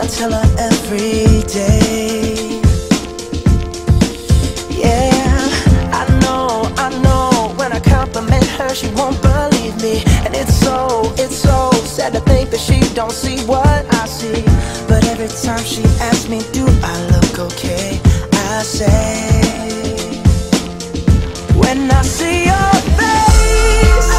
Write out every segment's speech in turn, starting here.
tell her every day. Yeah, I know, when I compliment her, she won't believe me. And it's so sad to think that she don't see what I see. But every time she asks me, do I look okay, I say, when I see your face,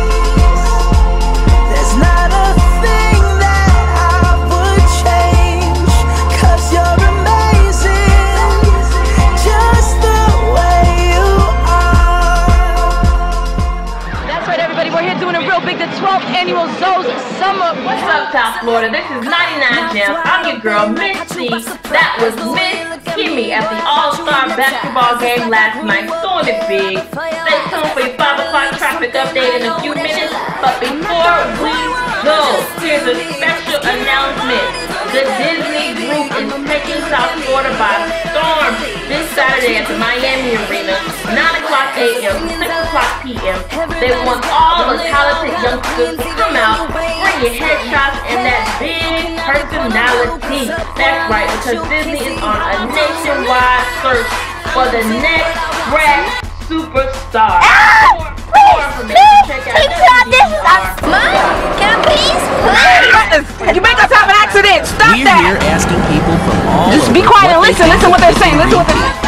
there's not a thing that I would change. 'Cause you're amazing, just the way you are. That's right, everybody, we're here doing a real big, the 12th annual Zoe's Summer. What's up, South Florida? This is 99 Gems. I'm your girl, Miss C. That was Miss Kimmy at the All-Star Basketball game last night. Doing it big. Stay tuned for your 5 o'clock traffic update in a few minutes. But before we go, here's a special announcement. The Disney group is taking South Florida by storm this Saturday at the Miami Arena, 9 o'clock a.m., 6 o'clock p.m. They want all the talented youngsters to come out, bring your headshots and that big personality. That's right, because Disney is on a nationwide search for the next rap superstar. For information, check out Mom, can I please? You make us have an accident. Stop We're that. here asking people from all Just over be quiet and what they listen. think Listen what they're saying. Listen what they're saying.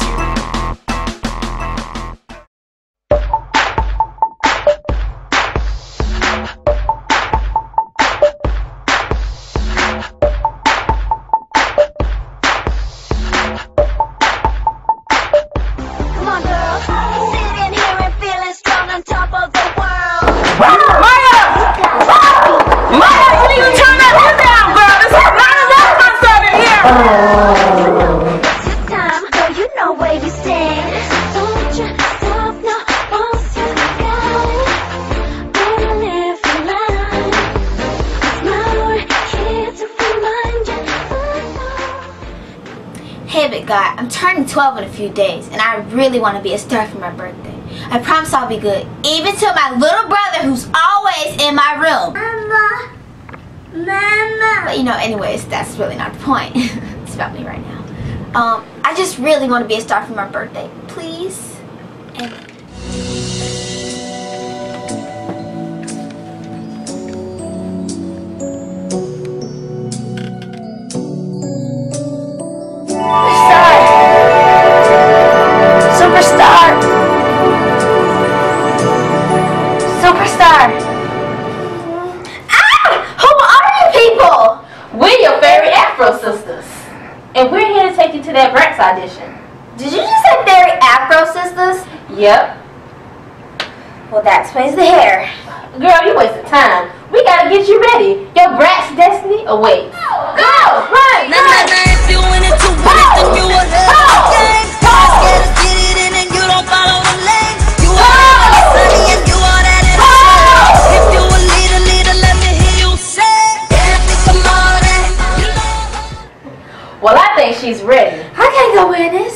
Come on, girl. Sitting here and feeling strong on top of the world. Maya! Maya, you need to turn that head down, girl. This is not a rock concert in here. It's your time, girl. You know where you stand. Don't you stop now. Once you got it, better live your life. It's now we're here to remind you. Hey big guy, I'm turning 12 in a few days and I really want to be a star for my birthday. I promise I'll be good, even to my little brother who's always in my room. Mama. But you know, anyways, that's really not the point. It's about me right now. I just really want to be a star for my birthday. Please? And Superstar! Superstar! Ah! Who are you people? We're your fairy Afro sisters. And we're here to take you to that Bratz audition. Did you just say Fairy Afro sisters? Yep. Well, that explains the hair. Girl, you wasted time. We gotta get you ready. Your Bratz destiny awaits. Go! Run! If you win it to win it, then you ahead of the game. Scared to get it in and you don't follow the lanes. You are sunny and you are that in the shade. If you a leader, let me hear you say, yeah, come on, you know. Well, I think she's ready. I can't go in this.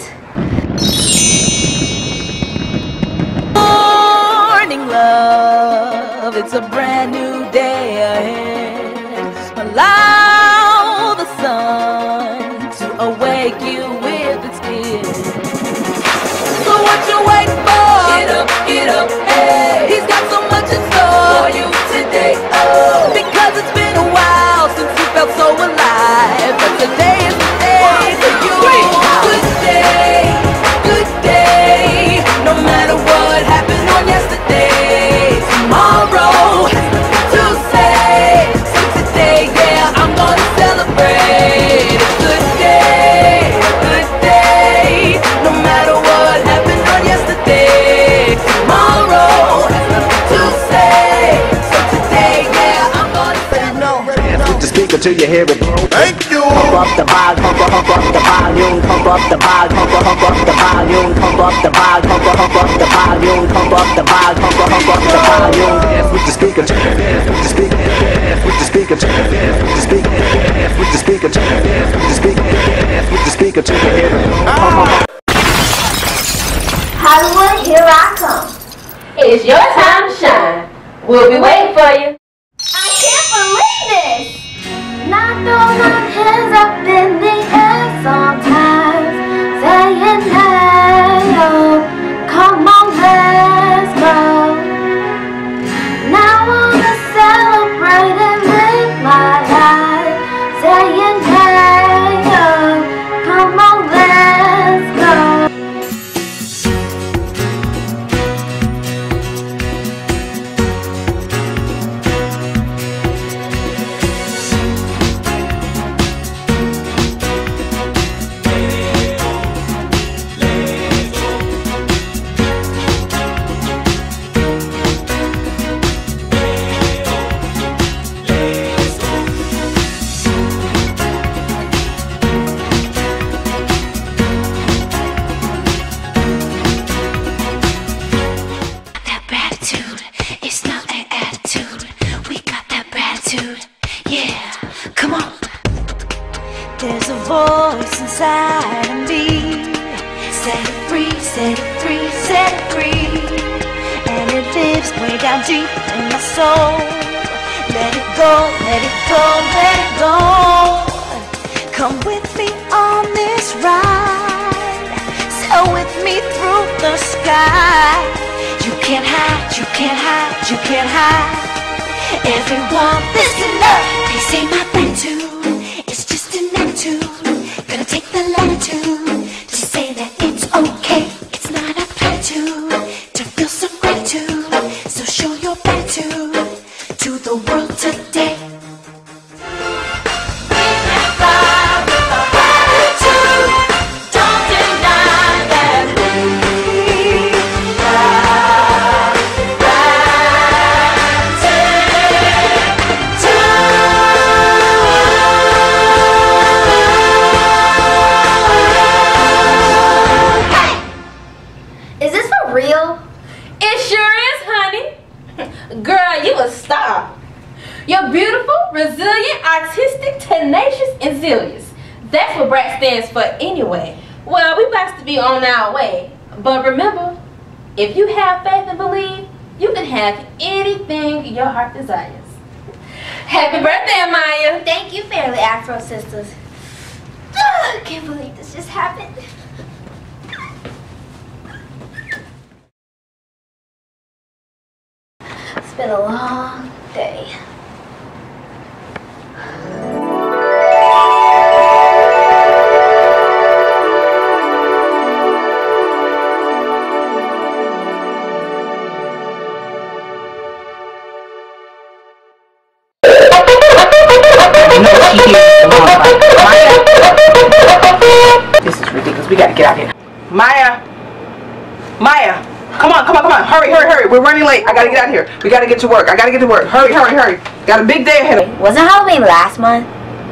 Morning, love, it's a brand new day ahead. Allow the sun to awake you with its kiss. So what you waiting for? Get up, hey. He's got so much in store for you today, oh. Because it's been a while since you felt so alive. But today is the day for you. Good day, no matter what happened on yesterday. Tomorrow has nothing to say. So today, yeah, I'm gonna celebrate. Good day, no matter what happened on yesterday. Tomorrow has nothing to say. So today, yeah, I'm gonna celebrate. With the speaker till you hear it blow. Thank you. Pump up the volume, pump up the volume, pump up the volume, pump up the volume, pump up the volume, pump up the volume, pump up the volume, pump up the volume. Dance with the speaker, dance with the speaker, dance with the speaker, dance with the speaker, dance with the speaker, dance with the speaker, dance with the speaker till you hear it. Hollywood, here I come. It's your time to shine. We'll be waiting for you. I can't believe this! Not the one hands up in the air sometimes, saying hey, oh, come on, let's go. Now I wanna celebrate and live my life, saying hey, oh, come on, let's go. That gratitude, it's not an attitude. We got that gratitude, yeah, come on. There's a voice inside of me. Set it free, set it free, set it free. And it lives way down deep in my soul. Let it go, let it go, let it go. Come with me on this ride. Sail with me through the sky. You can't hide, you can't hide, you can't hide. Everyone listen up. They say my gratitude, it's just an attitude. Gonna take the latitude to say that it's okay. It's not a platitude to feel some gratitude. So show your gratitude to the world today. Don't deny that we Is this for real? It sure is, honey. Girl, you a star. You're beautiful, resilient, artistic, tenacious, and zealous. That's what BRAT stands for anyway. Well, we about to be on our way. But remember, if you have faith and believe, you can have anything your heart desires. Happy birthday, Amaya. Thank you, Fairly Afro Sisters. I can't believe this just happened. It's been a long day. This is ridiculous. We gotta get out here. Maya! Maya! Come on, come on, come on. Hurry, hurry, hurry. We're running late. I gotta get out of here. We gotta get to work. I gotta get to work. Hurry, hurry, hurry. Got a big day ahead of me. Wasn't Halloween last month?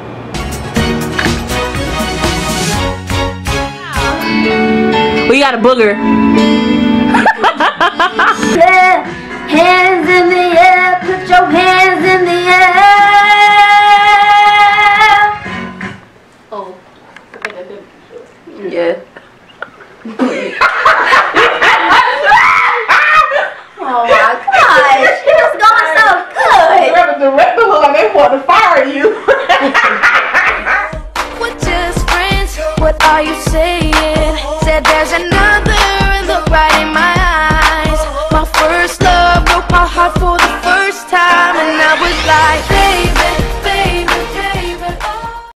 We got a booger. Hands in the air, put your hands in the air. Oh. Yeah. Oh my gosh, it was going so good. The director look like they want to fire you. We're just friends, what are you saying?